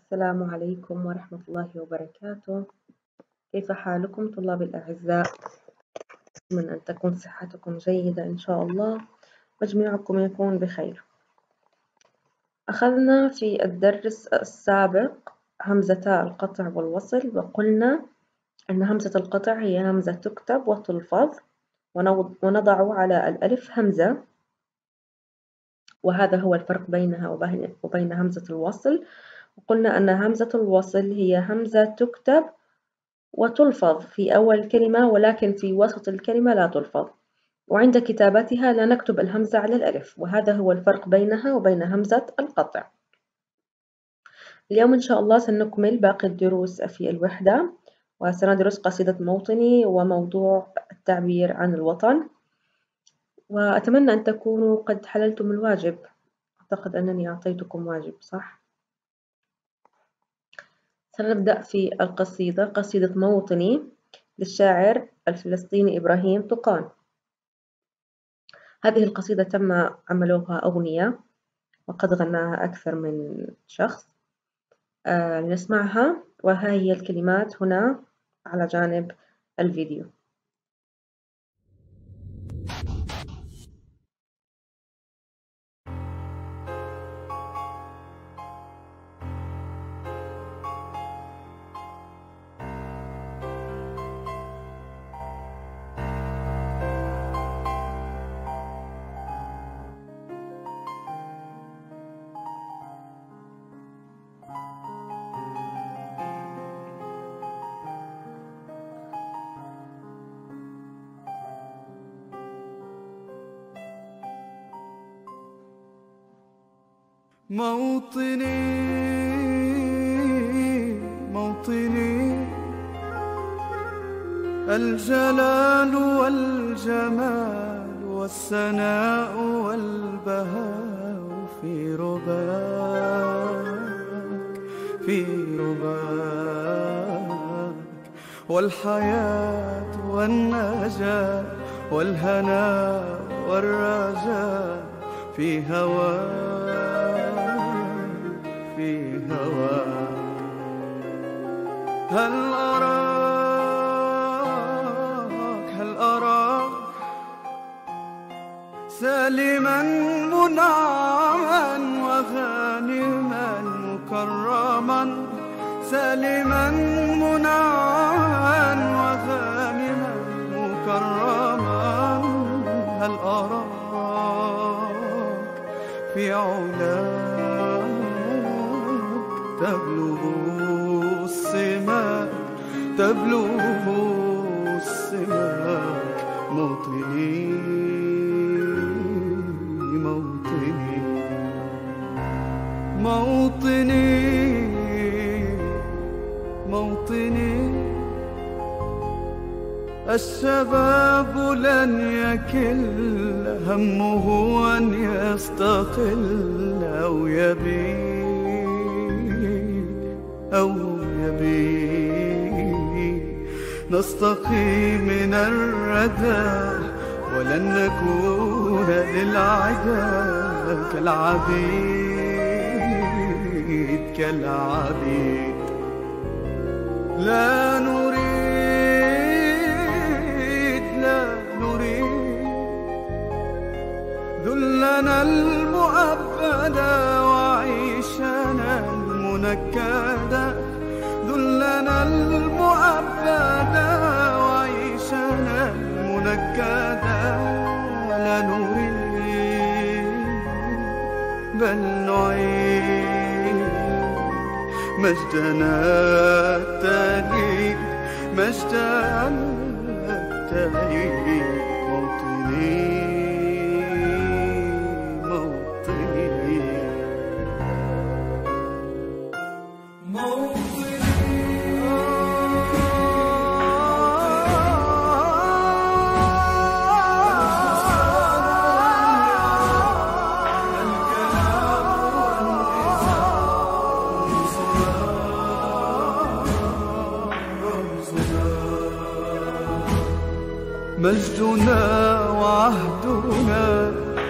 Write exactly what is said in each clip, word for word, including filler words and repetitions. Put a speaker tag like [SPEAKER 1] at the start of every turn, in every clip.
[SPEAKER 1] السلام عليكم ورحمة الله وبركاته. كيف حالكم طلاب الأعزاء؟ أتمنى أن تكون صحتكم جيدة إن شاء الله وجميعكم يكون بخير. أخذنا في الدرس السابق همزتا القطع والوصل، وقلنا أن همزة القطع هي همزة تكتب وتلفظ ونضع على الألف همزة، وهذا هو الفرق بينها وبين همزة الوصل. وقلنا أن همزة الوصل هي همزة تكتب وتلفظ في أول الكلمة، ولكن في وسط الكلمة لا تلفظ، وعند كتابتها لا نكتب الهمزة على الألف، وهذا هو الفرق بينها وبين همزة القطع. اليوم إن شاء الله سنكمل باقي الدروس في الوحدة، وسندرس قصيدة موطني وموضوع التعبير عن الوطن، وأتمنى أن تكونوا قد حللتم الواجب. أعتقد أنني أعطيتكم واجب، صح؟ سنبدأ في القصيدة، قصيدة موطني للشاعر الفلسطيني إبراهيم طقان. هذه القصيدة تم عملوها أغنية وقد غناها أكثر من شخص. آه لنسمعها، وها هي الكلمات هنا على جانب الفيديو.
[SPEAKER 2] موطني موطني الجلال والجمال والسناء والبهاء في رباك في رباك، والحياة والنجاة والهناء والرجاء في هواك في هواك. هل أراك هل أراك سالما منعما وغانما مكرما، سالما منعما وغانما مكرما. هل أراك في علاك تبلغ السماك تبلغ السماك. موطني موطني موطني موطني الشباب لن يكل همه أن يستقل أو يبيد أو يبيد. نستقي من الردى ولن نكون للعدا كالعبيد كالعبيد. لا نريد لا نريد ذلنا المؤبدا وعيشنا المنكدا، ذلنا المؤبدا وعيشنا المنكدا. لا نريد بل نعيد مجدنا التالي مجدنا التالي. موطني موطني مجدنا وعهدنا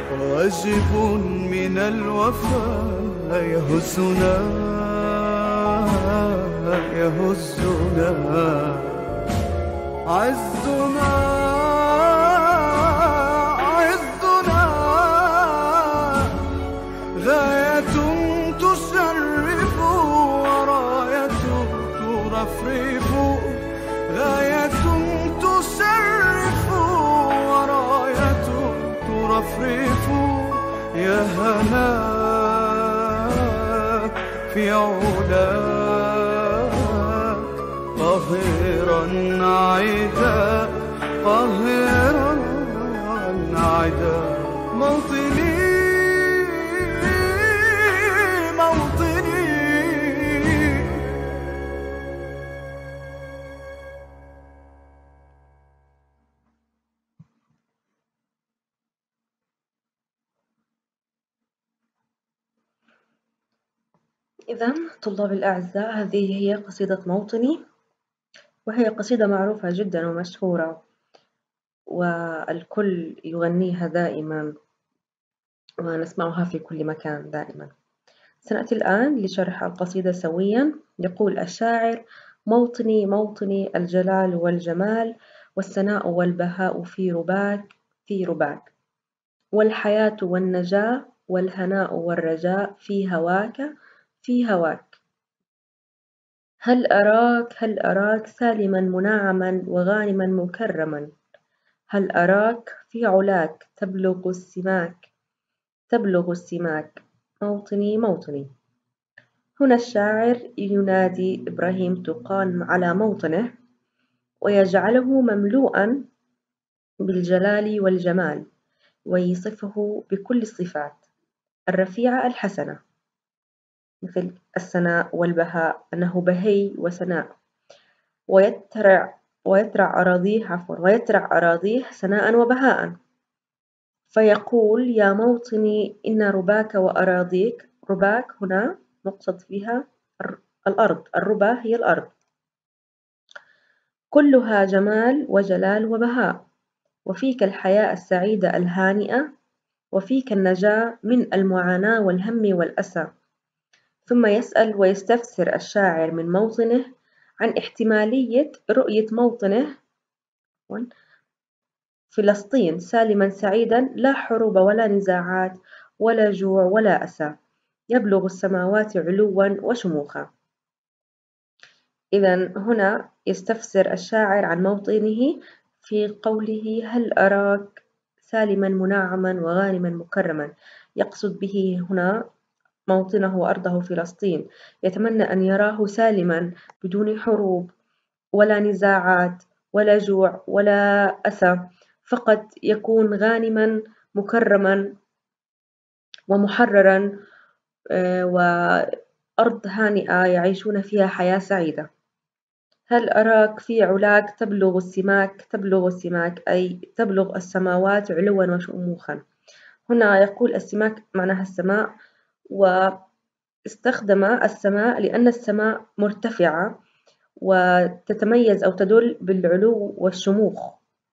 [SPEAKER 2] واجب من الوفاء يهزنا يهزنا عزنا عزنا غاية تشرف وراية ترفرف غاية تشرف وراية ترفرف يا هناك في علاك قاهرا عدا قاهرا عدا موطني موطني.
[SPEAKER 1] إذا طلاب الأعزاء، هذه هي قصيدة موطني، وهي قصيدة معروفة جدا ومشهورة والكل يغنيها دائما ونسمعها في كل مكان دائما. سنأتي الآن لشرح القصيدة سويا. يقول الشاعر: موطني موطني الجلال والجمال والسناء والبهاء في رباك في رباك، والحياة والنجاة والهناء والرجاء في هواك في هواك. هل أراك هل أراك سالما منعما وغانما مكرما، هل أراك في علاك تبلغ السماك تبلغ السماك. موطني موطني. هنا الشاعر ينادي إبراهيم طوقان على موطنه ويجعله مملوءا بالجلال والجمال، ويصفه بكل الصفات الرفيعة الحسنة، مثل السناء والبهاء، أنه بهي وسناء، ويترع ويترع أراضيه عفوا ويترع أراضيه سناء وبهاء. فيقول: يا موطني إن رباك وأراضيك. رباك هنا مقصد فيها الأرض، الربا هي الأرض، كلها جمال وجلال وبهاء، وفيك الحياة السعيدة الهانئة، وفيك النجاة من المعاناة والهم والأسى. ثم يسأل ويستفسر الشاعر من موطنه عن احتمالية رؤية موطنه فلسطين سالما سعيدا، لا حروب ولا نزاعات ولا جوع ولا أسى، يبلغ السماوات علوا وشموخا. إذا هنا يستفسر الشاعر عن موطنه في قوله: هل أراك سالما منعما وغانما مكرما. يقصد به هنا موطنه وأرضه فلسطين، يتمنى أن يراه سالما بدون حروب ولا نزاعات ولا جوع ولا أسى، فقط يكون غانما مكرما ومحررا، وأرض هانئة يعيشون فيها حياة سعيدة. هل أراك في علاك تبلغ السماك تبلغ السماك أي تبلغ السماوات علوا وشموخا. هنا يقول السماك معناها السماء، واستخدم السماء لأن السماء مرتفعة وتتميز أو تدل بالعلو والشموخ.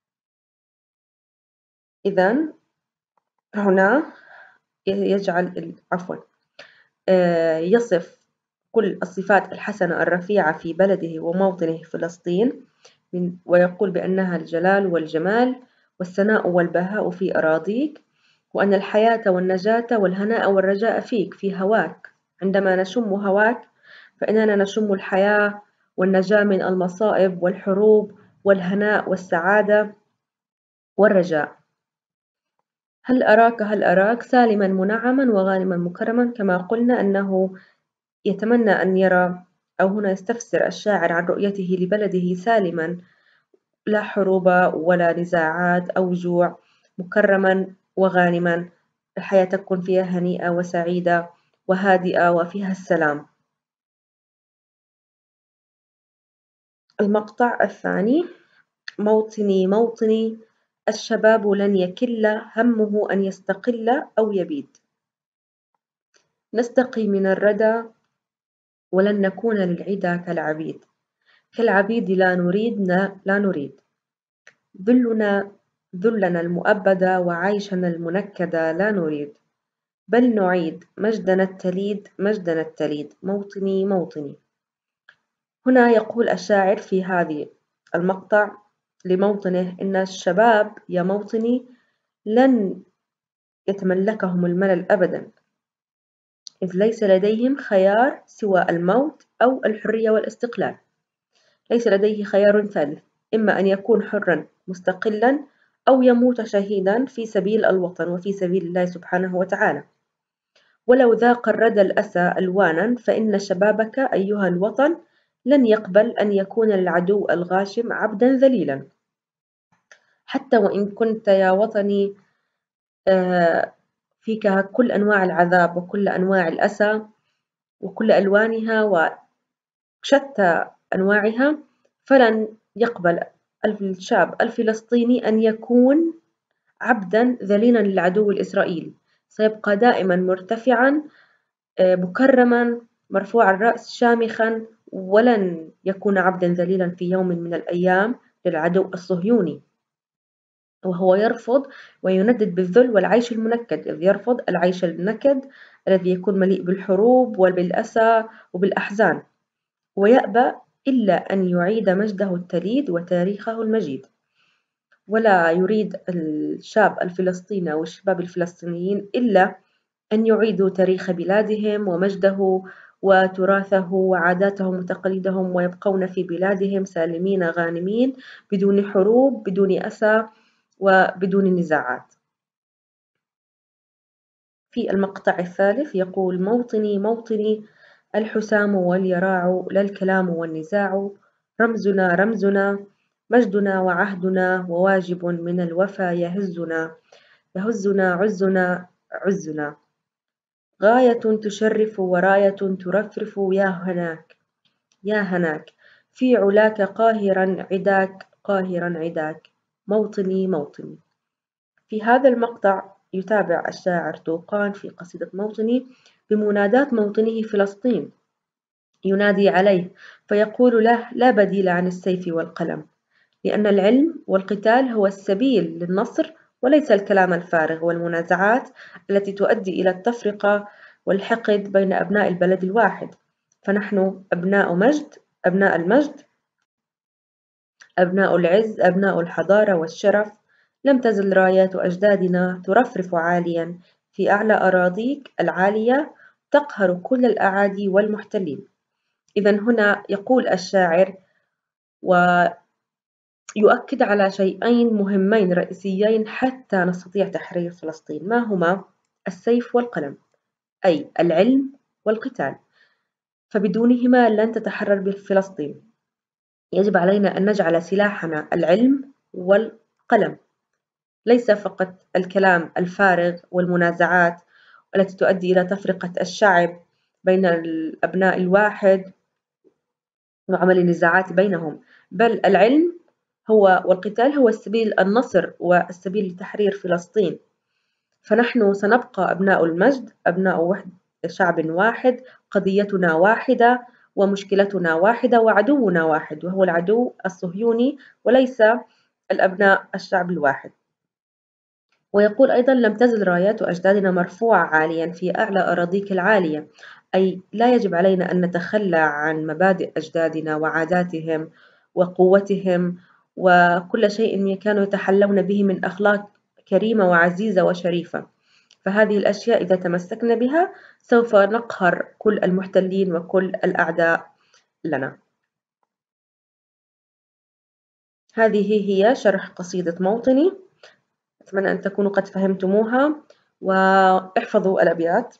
[SPEAKER 1] إذن هنا يجعل عفوا يصف كل الصفات الحسنة الرفيعة في بلده وموطنه فلسطين، ويقول بأنها الجلال والجمال والسناء والبهاء في أراضيك، وأن الحياة والنجاة والهناء والرجاء فيك في هواك. عندما نشم هواك فإننا نشم الحياة والنجاة من المصائب والحروب والهناء والسعادة والرجاء. هل أراك هل أراك سالما منعما وغانما مكرما. كما قلنا أنه يتمنى أن يرى، أو هنا يستفسر الشاعر عن رؤيته لبلده سالما، لا حروب ولا نزاعات أو جوع، مكرما وغانما، الحياة تكون فيها هنيئة وسعيدة وهادئة وفيها السلام. المقطع الثاني: موطني موطني الشباب لن يكل همه أن يستقل أو يبيد، نستقي من الردى ولن نكون للعدا كالعبيد، كالعبيد لا نريد لا نريد ذلنا ذلنا المؤبدا وعيشنا المنكدا لا نريد، بل نعيد مجدنا التليد مجدنا التليد. موطني موطني. هنا يقول الشاعر في هذه المقطع لموطنه: إن الشباب يا موطني لن يتملكهم الملل أبدا، إذ ليس لديهم خيار سوى الموت أو الحرية والاستقلال. ليس لديه خيار ثالث، إما أن يكون حرا مستقلا أو يموت شهيدا في سبيل الوطن وفي سبيل الله سبحانه وتعالى. ولو ذاق الردى الأسى ألوانا، فإن شبابك أيها الوطن لن يقبل أن يكون للعدو الغاشم عبدا ذليلا. حتى وإن كنت يا وطني فيك كل أنواع العذاب وكل أنواع الأسى وكل ألوانها وشتى أنواعها، فلن يقبل الشعب الفلسطيني أن يكون عبدا ذليلا للعدو الإسرائيلي. سيبقى دائما مرتفعا مكرما مرفوع الرأس شامخا، ولن يكون عبدا ذليلا في يوم من الأيام للعدو الصهيوني، وهو يرفض ويندد بالذل والعيش المنكد، إذ يرفض العيش النكد الذي يكون مليء بالحروب وبالأسى وبالأحزان، ويأبى إلا أن يعيد مجده التليد وتاريخه المجيد. ولا يريد الشاب الفلسطيني أو الشباب الفلسطينيين إلا أن يعيدوا تاريخ بلادهم ومجده وتراثه وعاداتهم وتقاليدهم، ويبقون في بلادهم سالمين غانمين بدون حروب بدون أسى وبدون نزاعات. في المقطع الثالث يقول: موطني موطني الحسام واليراع، لا الكلام والنزاع، رمزنا رمزنا مجدنا وعهدنا، وواجب من الوفا يهزنا يهزنا عزنا عزنا، غاية تشرف وراية ترفرف، يا هناك يا هناك في علاك قاهرا عداك قاهرا عداك، موطني موطني. في هذا المقطع يتابع الشاعر طوقان في قصيدة موطني بمناداة موطنه فلسطين، ينادي عليه فيقول له: لا بديل عن السيف والقلم، لأن العلم والقتال هو السبيل للنصر، وليس الكلام الفارغ والمنازعات التي تؤدي إلى التفرقة والحقد بين أبناء البلد الواحد. فنحن أبناء مجد، أبناء المجد، أبناء العز، أبناء الحضارة والشرف. لم تزل رايات أجدادنا ترفرف عاليا في أعلى أراضيك العالية، تقهر كل الأعادي والمحتلين. إذن هنا يقول الشاعر ويؤكد على شيئين مهمين رئيسيين حتى نستطيع تحرير فلسطين. ما هما؟ السيف والقلم، أي العلم والقتال، فبدونهما لن تتحرر فلسطين. يجب علينا أن نجعل سلاحنا العلم والقلم، ليس فقط الكلام الفارغ والمنازعات التي تؤدي إلى تفرقة الشعب بين الأبناء الواحد وعمل النزاعات بينهم، بل العلم هو والقتال هو السبيل النصر والسبيل لتحرير فلسطين. فنحن سنبقى أبناء المجد، أبناء وحد شعب واحد، قضيتنا واحدة ومشكلتنا واحدة وعدونا واحد، وهو العدو الصهيوني وليس الأبناء الشعب الواحد. ويقول أيضا: لم تزل رايات أجدادنا مرفوعة عاليا في أعلى أراضيك العالية، أي لا يجب علينا أن نتخلى عن مبادئ أجدادنا وعاداتهم وقوتهم وكل شيء كانوا يتحلون به من أخلاق كريمة وعزيزة وشريفة. فهذه الأشياء إذا تمسكنا بها سوف نقهر كل المحتلين وكل الأعداء لنا. هذه هي شرح قصيدة موطني، أتمنى أن تكونوا قد فهمتموها، واحفظوا الأبيات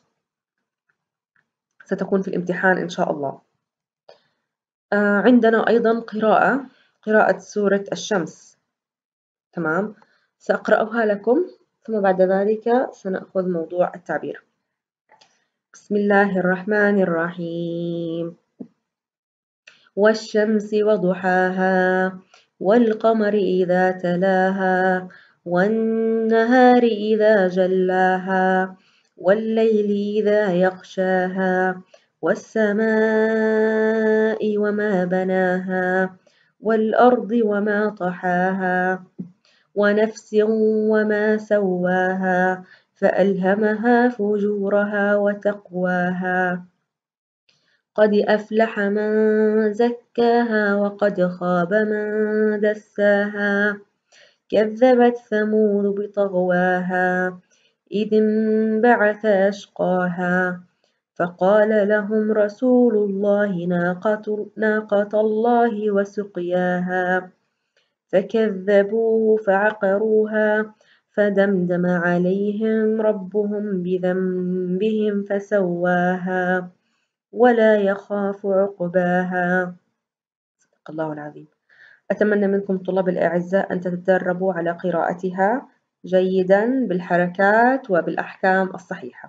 [SPEAKER 1] ستكون في الامتحان إن شاء الله. آه عندنا أيضا قراءة قراءة سورة الشمس، تمام، سأقرأها لكم ثم بعد ذلك سنأخذ موضوع التعبير. بسم الله الرحمن الرحيم. والشمس وضحاها والقمر إذا تلاها والنهار إذا جلاها والليل إذا يغشاها والسماء وما بناها والأرض وما طحاها ونفس وما سواها فألهمها فجورها وتقواها قد أفلح من زكاها وقد خاب من دساها كذبت ثمود بطغواها إذ انبعث أشقاها فقال لهم رسول الله ناقة, ناقة الله وسقياها فكذبوه فعقروها فدمدم عليهم ربهم بذنبهم فسواها ولا يخاف عقباها. صدق الله العظيم. أتمنى منكم طلاب الأعزاء أن تتدربوا على قراءتها جيدا بالحركات وبالأحكام الصحيحة.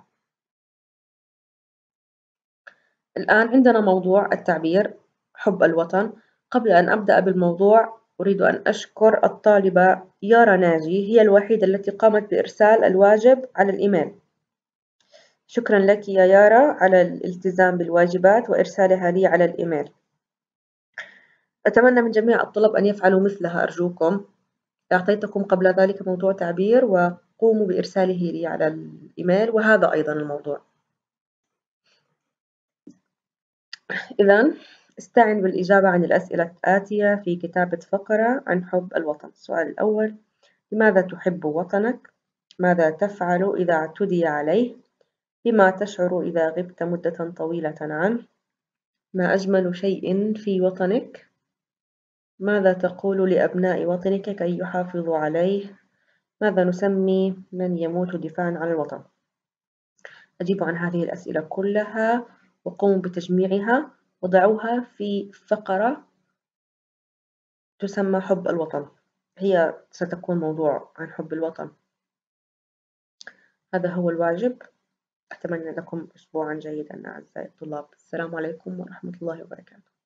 [SPEAKER 1] الآن عندنا موضوع التعبير حب الوطن. قبل أن أبدأ بالموضوع أريد أن أشكر الطالبة يارا ناجي، هي الوحيدة التي قامت بإرسال الواجب على الإيميل. شكرا لك يا يارا على الالتزام بالواجبات وإرسالها لي على الإيميل. أتمنى من جميع الطلاب أن يفعلوا مثلها أرجوكم. أعطيتكم قبل ذلك موضوع تعبير وقوموا بإرساله لي على الإيميل، وهذا أيضا الموضوع. إذن استعن بالإجابة عن الأسئلة الآتية في كتابة فقرة عن حب الوطن. السؤال الأول: لماذا تحب وطنك؟ ماذا تفعل إذا اعتدي عليه؟ بما تشعر إذا غبت مدة طويلة عنه؟ ما أجمل شيء في وطنك؟ ماذا تقول لأبناء وطنك كي يحافظوا عليه؟ ماذا نسمي من يموت دفاعا عن الوطن؟ أجيبوا عن هذه الأسئلة كلها وقوموا بتجميعها وضعوها في فقرة تسمى حب الوطن، هي ستكون موضوع عن حب الوطن. هذا هو الواجب. أتمنى لكم أسبوعا جيدا أعزائي الطلاب. السلام عليكم ورحمة الله وبركاته.